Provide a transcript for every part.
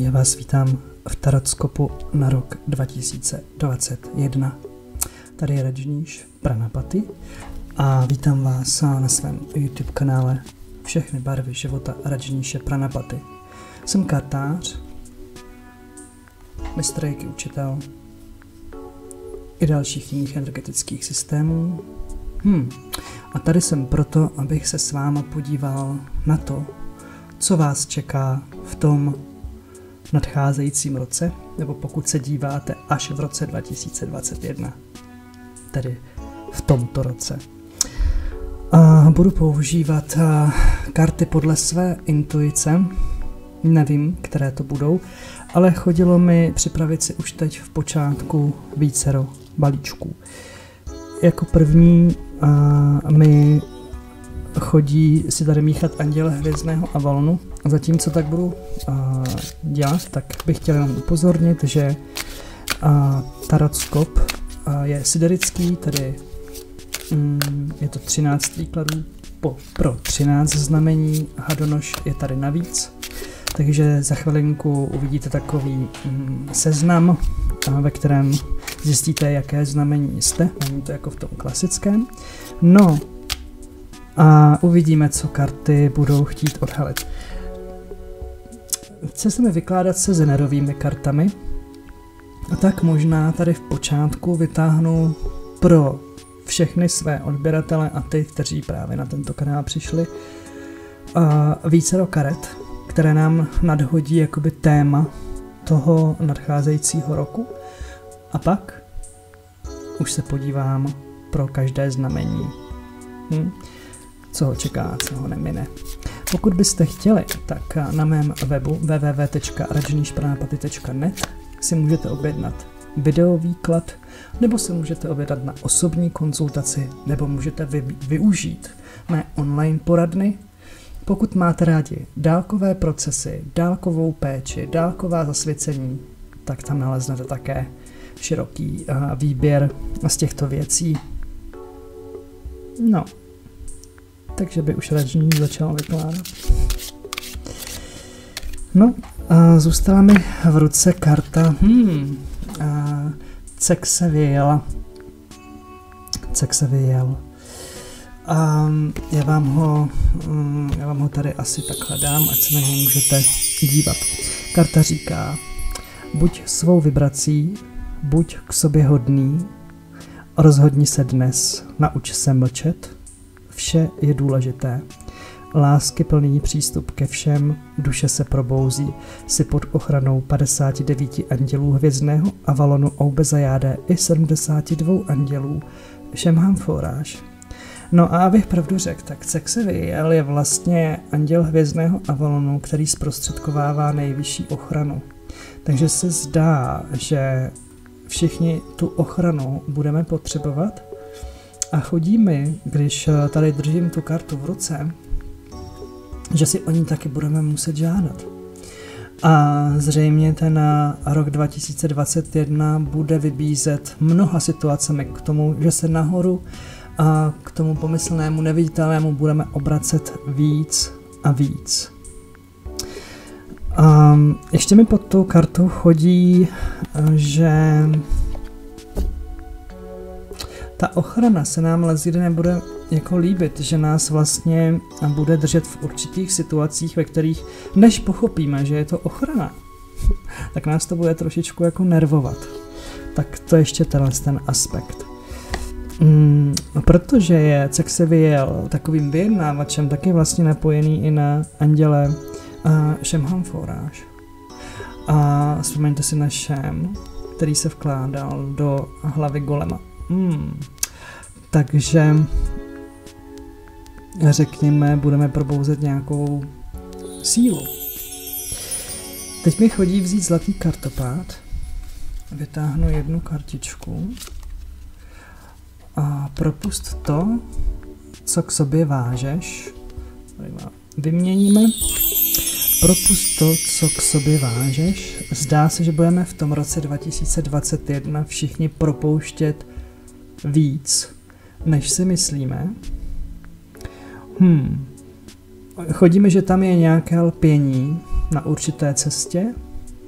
Já vás vítám v Tarotskopu na rok 2021. Tady je Rajneesh Pranapati a vítám vás na svém YouTube kanále Všechny barvy života Rajneeshe Pranapati. Jsem kartář, mistr reiki učitel i dalších jiných energetických systémů. A tady jsem proto, abych se s váma podíval na to, co vás čeká v tom nadcházejícím roce, nebo pokud se díváte až v roce 2021, tedy v tomto roce. A budu používat karty podle své intuice, nevím, které to budou, ale chodilo mi připravit si už teď v počátku vícero balíčků. Jako první mi chodí si tady míchat Anděle hvězdného Avalonu. A zatímco tak budu dělat, tak bych chtěl jenom upozornit, že Tarotskop je siderický, tedy je to 13 výkladů pro 13 znamení, Hadonoš je tady navíc, takže za chvilinku uvidíte takový seznam, ve kterém zjistíte, jaké znamení jste, není to jako v tom klasickém. No a uvidíme, co karty budou chtít odhalit. Chce se mi vykládat se zenerovými kartami, a tak možná tady v počátku vytáhnu pro všechny své odběratele a ty, kteří právě na tento kanál přišli, vícero karet, které nám nadhodí jakoby téma toho nadcházejícího roku. A pak už se podívám pro každé znamení, co ho čeká, co ho nemine. Pokud byste chtěli, tak na mém webu www.rajneeshpranapati.net si můžete objednat videovýklad, nebo si můžete objednat na osobní konzultaci, nebo můžete využít mé online poradny. Pokud máte rádi dálkové procesy, dálkovou péči, dálková zasvěcení, tak tam naleznete také široký výběr z těchto věcí. No, takže by už Rajneesh začal vykládat. No, zůstala mi v ruce karta Cexeviela. Já vám ho tady asi takhle dám, ať se na něj můžete dívat. Karta říká: buď svou vibrací, buď k sobě hodný, rozhodni se dnes, nauč se mlčet, vše je důležité. Lásky plný přístup ke všem, duše se probouzí, si pod ochranou 59 andělů hvězdného Avalonu Oubezajáde i 72 andělů Šemham Foráž. No a abych pravdu řekl, tak Cexeviel je vlastně anděl hvězdného Avalonu, který zprostředkovává nejvyšší ochranu. Takže se zdá, že všichni tu ochranu budeme potřebovat a chodí mi, když tady držím tu kartu v ruce, že si o ní taky budeme muset žádat. A zřejmě ten rok 2021 bude vybízet mnoha situacemi k tomu, že se nahoru a k tomu pomyslnému neviditelnému budeme obracet víc a víc. Ještě mi pod tou kartou chodí, že ta ochrana se nám leckdy nebude jako líbit, že nás vlastně bude držet v určitých situacích, ve kterých, než pochopíme, že je to ochrana, tak nás to bude trošičku jako nervovat. Tak to ještě ten aspekt. Protože je Cexeviel takovým vyjednávačem, tak je vlastně napojený i na anděle Šemham Foráž. A vzpomeňte si na Šem, který se vkládal do hlavy golema. Takže řekněme, budeme probouzet nějakou sílu. Teď mi chodí vzít zlatý kartopád, vytáhnu jednu kartičku a propust to, co k sobě vážeš. Vyměníme. Propust to, co k sobě vážeš. Zdá se, že budeme v tom roce 2021 všichni propouštět víc, než si myslíme. Chodíme, že tam je nějaké lpění na určité cestě,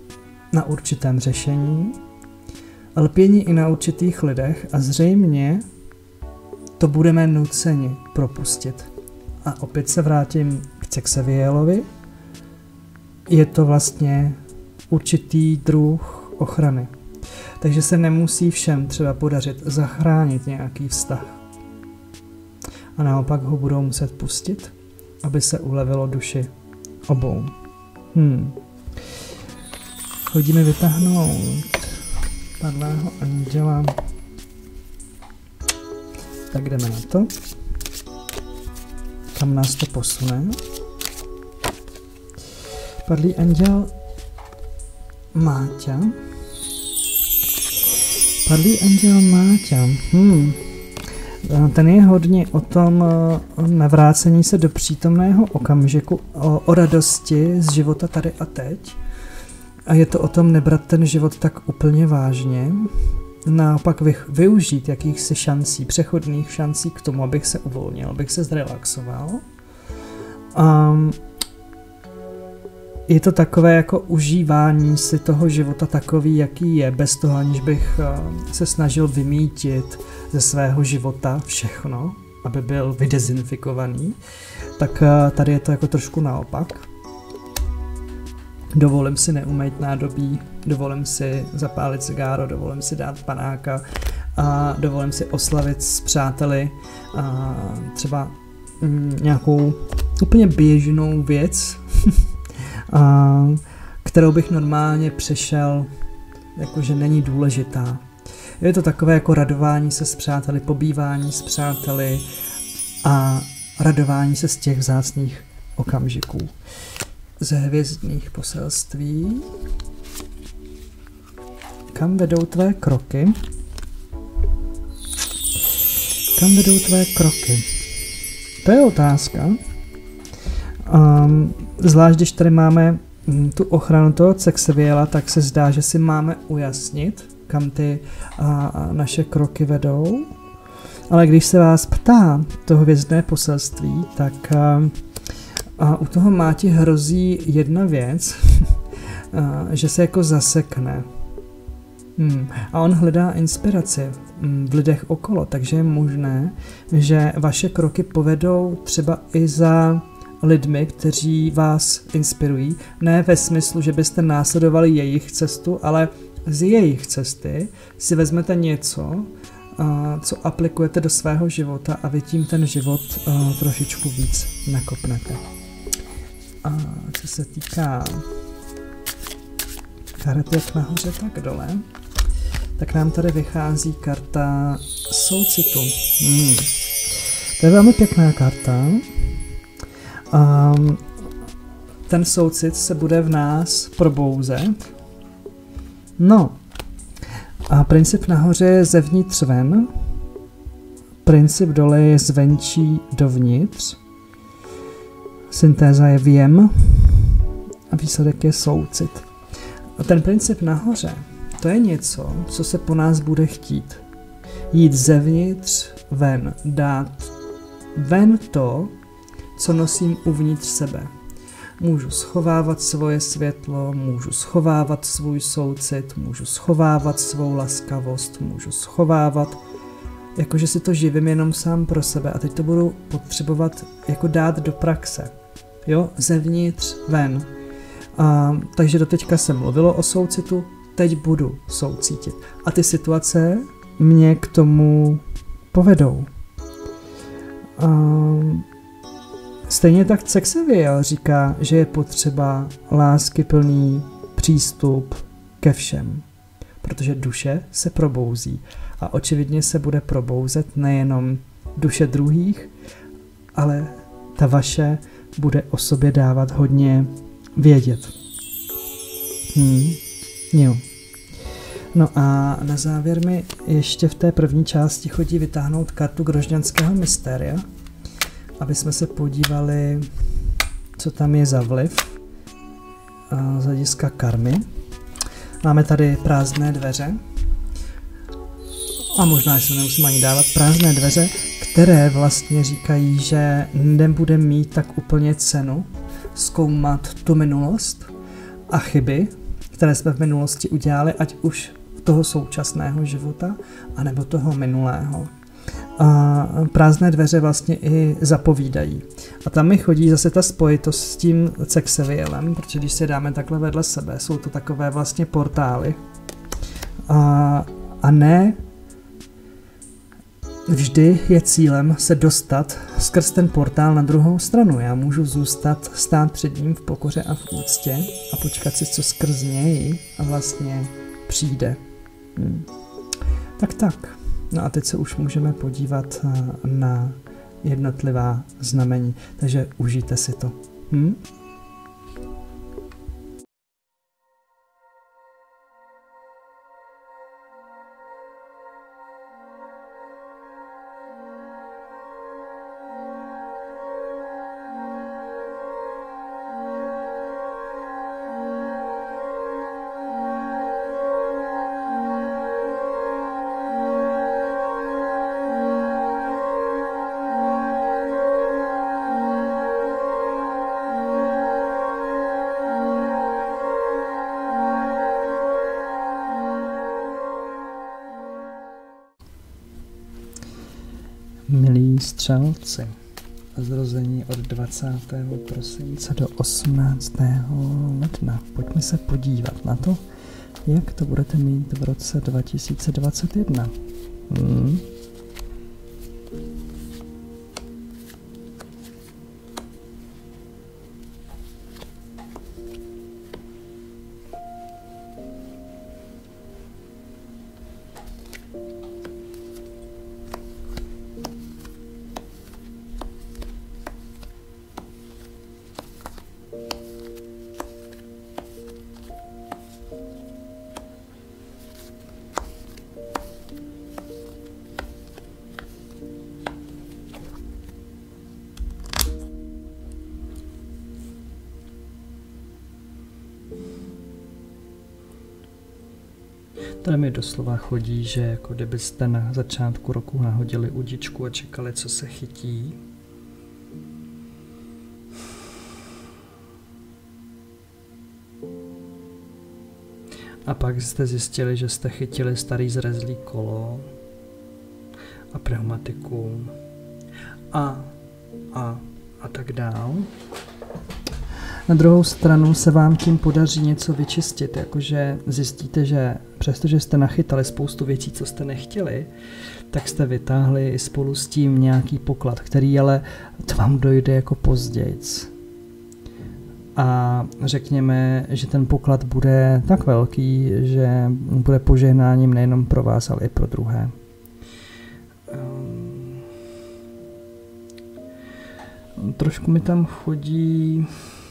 na určitém řešení, lpění i na určitých lidech a zřejmě to budeme nuceni propustit. A opět se vrátím k Cexavielovi. Je to vlastně určitý druh ochrany. Takže se nemusí všem třeba podařit zachránit nějaký vztah. A naopak ho budou muset pustit, aby se ulevilo duši obou. Chodíme vytáhnout padlého anděla. Tak jdeme na to. Kam nás to posune? Padlý anděl Máťa. Padlý anděl Máťa. Ten je hodně o tom navrácení se do přítomného okamžiku, o radosti z života tady a teď. A je to o tom nebrat ten život tak úplně vážně, naopak využít jakýchsi šancí, přechodných šancí k tomu, abych se uvolnil, abych se zrelaxoval. Je to takové jako užívání si toho života takový, jaký je, bez toho, aniž bych se snažil vymítit ze svého života všechno, aby byl vydezinfikovaný. Tak tady je to jako trošku naopak. Dovolím si neumýt nádobí, dovolím si zapálit cigáro, dovolím si dát panáka a dovolím si oslavit s přáteli třeba nějakou úplně běžnou věc, kterou bych normálně přešel, jakože není důležitá. Je to takové jako radování se s přáteli, pobývání s přáteli a radování se z těch vzácných okamžiků. Ze hvězdných poselství. Kam vedou tvé kroky? Kam vedou tvé kroky? To je otázka. Zvlášť, když tady máme tu ochranu toho Cexaviela, tak se zdá, že si máme ujasnit, kam ty naše kroky vedou. Ale když se vás ptá to hvězdné poselství, tak u toho Máti hrozí jedna věc, že se jako zasekne. A on hledá inspiraci v lidech okolo, takže je možné, že vaše kroky povedou třeba i za lidmi, kteří vás inspirují. Ne ve smyslu, že byste následovali jejich cestu, ale z jejich cesty si vezmete něco, co aplikujete do svého života a vy tím ten život trošičku víc nakopnete. A co se týká karet jak nahoře, tak dole, tak nám tady vychází karta soucitu. To je velmi pěkná karta. Ten soucit se bude v nás probouzet. No. A princip nahoře je zevnitř ven. Princip dole je zvenčí dovnitř. Syntéza je věm. A výsledek je soucit. A ten princip nahoře, to je něco, co se po nás bude chtít. Jít zevnitř ven, dát ven to, co nosím uvnitř sebe. Můžu schovávat svoje světlo, můžu schovávat svůj soucit, můžu schovávat svou laskavost, můžu schovávat, jakože si to živím jenom sám pro sebe a teď to budu potřebovat jako dát do praxe. Jo, zevnitř ven. Takže doteďka se mluvilo o soucitu, teď budu soucítit. A ty situace mě k tomu povedou. Stejně tak Cexaviel říká, že je potřeba láskyplný přístup ke všem, protože duše se probouzí a očividně se bude probouzet nejenom duše druhých, ale ta vaše bude o sobě dávat hodně vědět. Jo. No a na závěr mi ještě v té první části chodí vytáhnout kartu Grožďanského mystéria, aby jsme se podívali, co tam je za vliv z hlediska karmy. Máme tady prázdné dveře a možná, že se nemusím ani dávat, prázdné dveře, které vlastně říkají, že nebude mít tak úplně cenu zkoumat tu minulost a chyby které jsme v minulosti udělali, ať už toho současného života, anebo toho minulého. A prázdné dveře vlastně i zapovídají. A tam mi chodí zase ta spojitost s tím Cexevielem, protože když se dáme takhle vedle sebe, jsou to takové vlastně portály. A ne vždy je cílem se dostat skrz ten portál na druhou stranu. Já můžu stát před ním v pokoře a v úctě a počkat si, co skrz něj a vlastně přijde. Tak. No a teď se už můžeme podívat na jednotlivá znamení. Takže užijte si to. Milí střelci, zrození od 20. prosince do 18. ledna. Pojďme se podívat na to, jak to budete mít v roce 2021. Tady mi doslova chodí, že jako kdybyste na začátku roku nahodili udičku a čekali, co se chytí. A pak jste zjistili, že jste chytili starý zrezlý kolo a pneumatiku a tak dál. Na druhou stranu se vám tím podaří něco vyčistit, jakože zjistíte, že přestože jste nachytali spoustu věcí, co jste nechtěli, tak jste vytáhli spolu s tím nějaký poklad, který ale to vám dojde jako pozdějc. A řekněme, že ten poklad bude tak velký, že bude požehnáním nejenom pro vás, ale i pro druhé. Trošku mi tam chodí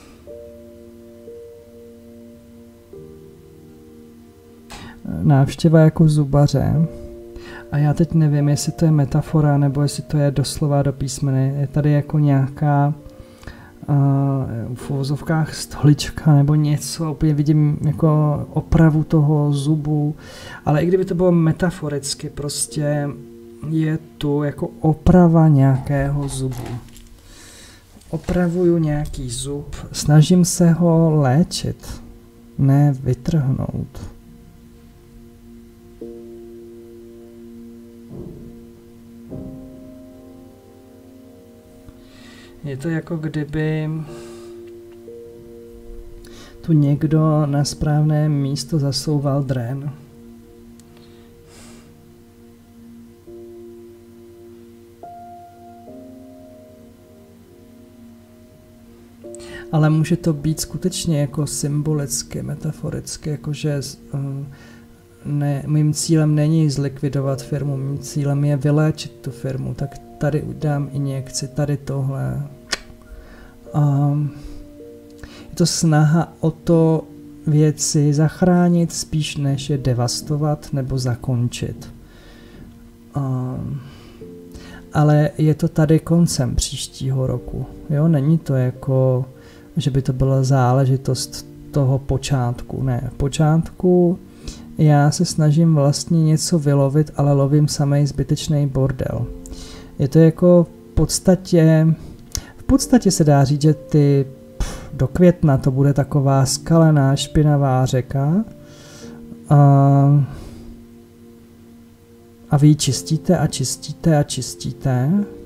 návštěva jako zubaře. A já teď nevím, jestli to je metafora, nebo jestli to je doslova do písmene. Je tady jako nějaká v uvozovkách stolička nebo něco, úplně vidím jako opravu toho zubu, ale i kdyby to bylo metaforicky, prostě je tu jako oprava nějakého zubu. Opravuju nějaký zub, snažím se ho léčit, ne vytrhnout. Je to jako kdyby tu někdo na správné místo zasouval drén. Ale může to být skutečně jako symbolicky, metaforicky, jakože mým cílem není zlikvidovat firmu, mým cílem je vyléčit tu firmu, tak tady udám injekci, tady tohle. Je to snaha o to věci zachránit spíš než je devastovat nebo zakončit. Ale je to tady koncem příštího roku. Jo? Není to jako, že by to byla záležitost toho počátku. Ne, v počátku já se snažím vlastně něco vylovit, ale lovím samej zbytečný bordel. Je to jako v podstatě se dá říct, že ty do května to bude taková skalená, špinavá řeka. A vy ji čistíte a čistíte a čistíte.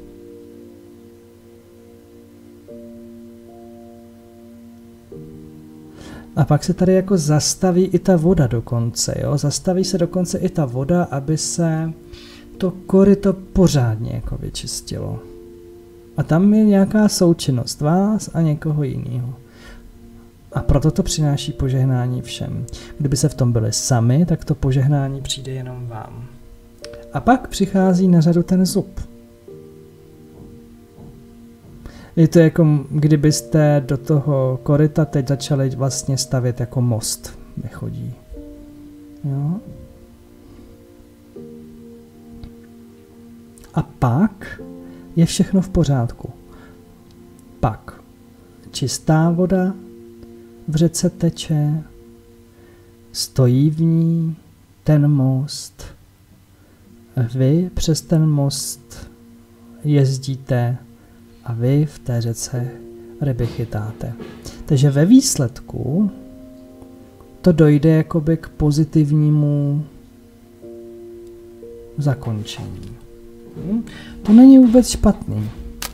A pak se tady jako zastaví i ta voda dokonce, jo? Zastaví se dokonce i ta voda, aby se to koryto pořádně jako vyčistilo. A tam je nějaká součinnost vás a někoho jiného. A proto to přináší požehnání všem. Kdyby se v tom byli sami, tak to požehnání přijde jenom vám. A pak přichází na řadu ten zub. Je to jako kdybyste do toho koryta teď začali vlastně stavět jako most. Nechodí. Jo? A pak je všechno v pořádku. Pak čistá voda v řece teče, stojí v ní ten most. Vy přes ten most jezdíte a vy v té řece ryby chytáte. Takže ve výsledku to dojde jakoby k pozitivnímu zakončení. To není vůbec špatný.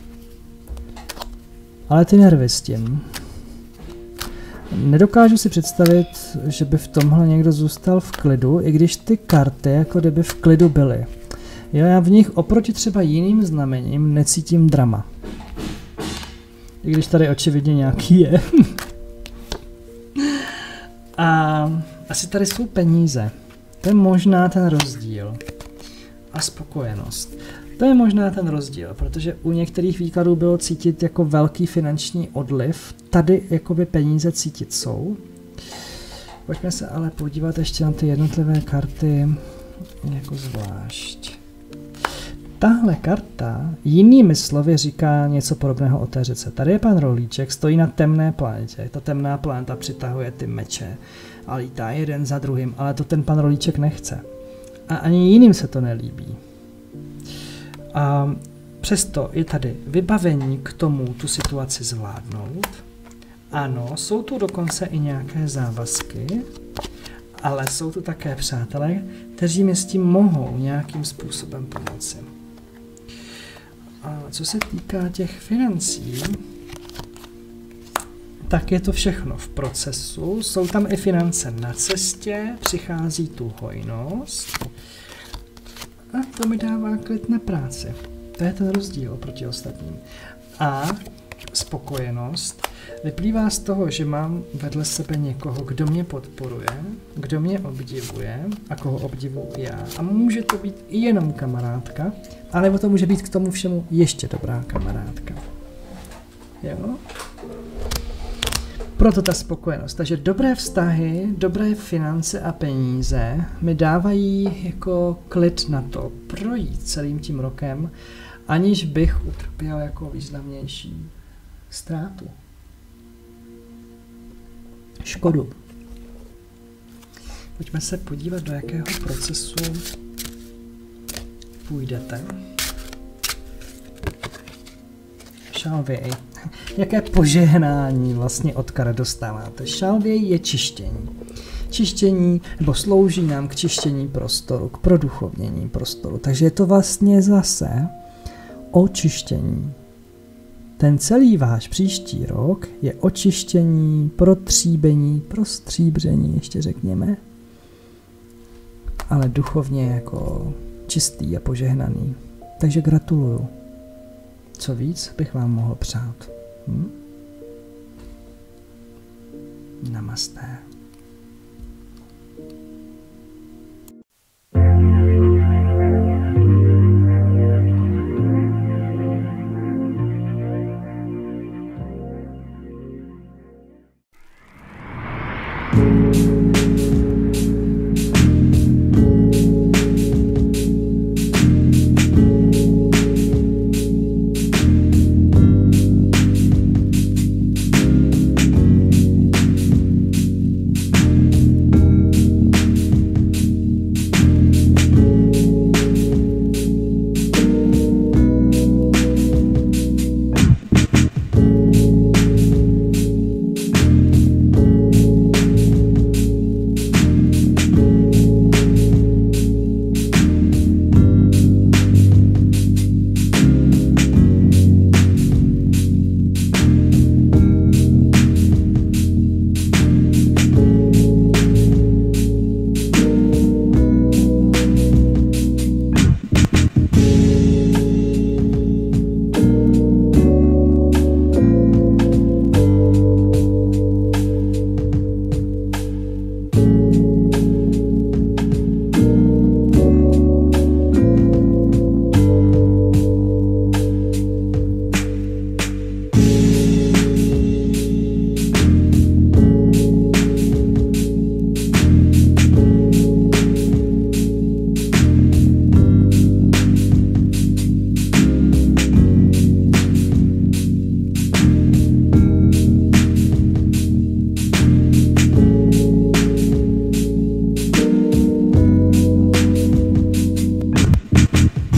Ale ty nervy s tím. Nedokážu si představit, že by v tomhle někdo zůstal v klidu, i když ty karty jako kdyby v klidu byly. Jo, já v nich oproti třeba jiným znamením necítím drama. I když tady očividně nějaký je. A asi tady jsou peníze. To je možná ten rozdíl. A spokojenost. To je možná ten rozdíl, protože u některých výkladů bylo cítit jako velký finanční odliv. Tady jakoby peníze cítit jsou. Pojďme se ale podívat ještě na ty jednotlivé karty jako zvlášť. Tahle karta jinými slovy říká něco podobného o té řece. Tady je pan Rolíček, stojí na temné planetě. Ta temná planeta přitahuje ty meče a lítá jeden za druhým, ale to ten pan Rolíček nechce. A ani jiným se to nelíbí. A přesto je tady vybavení k tomu tu situaci zvládnout. Ano, jsou tu dokonce i nějaké závazky, ale jsou tu také přátelé, kteří mi s tím mohou nějakým způsobem pomoci. A co se týká těch financí, tak je to všechno v procesu. Jsou tam i finance na cestě, přichází tu hojnost a to mi dává klid na práci. To je ten rozdíl oproti ostatním. A spokojenost vyplývá z toho, že mám vedle sebe někoho, kdo mě podporuje, kdo mě obdivuje a koho obdivuji já. A může to být i jenom kamarádka, ale to může být k tomu všemu ještě dobrá kamarádka. Jo? Proto ta spokojenost. Takže dobré vztahy, dobré finance a peníze mi dávají jako klid na to projít celým tím rokem, aniž bych utrpěl jako významnější ztrátu. Škodu. Pojďme se podívat, do jakého procesu půjdete. Šalvěj. Jaké požehnání vlastně od karet dostáváte? Šalvěj je čištění. Čištění, nebo slouží nám k čištění prostoru, k produchovnění prostoru. Takže je to vlastně zase očištění. Ten celý váš příští rok je očištění, protříbení, prostříbření, ještě řekněme. Ale duchovně jako čistý a požehnaný. Takže gratuluju. Co víc bych vám mohl přát? Namaste.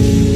Ahoj.